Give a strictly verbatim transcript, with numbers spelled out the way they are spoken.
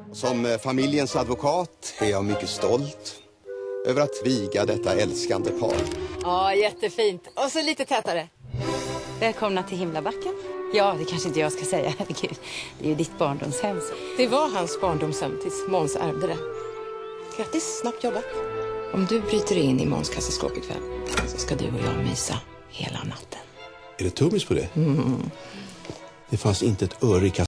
Som familjens advokat är jag mycket stolt över att viga detta älskande par. Ja, jättefint. Och så lite tätare. Välkomna till Himlabacken. Ja, det kanske inte jag ska säga. Herregud, det är ju ditt barndomshem. Det var hans barndomshem tills Måns ärvde det. Grattis, snabbt jobbat. Om du bryter in i Måns kassaskåp ikväll så ska du och jag mysa hela natten. Är det tummis på det? Mm. Det fanns inte ett öre i kassan.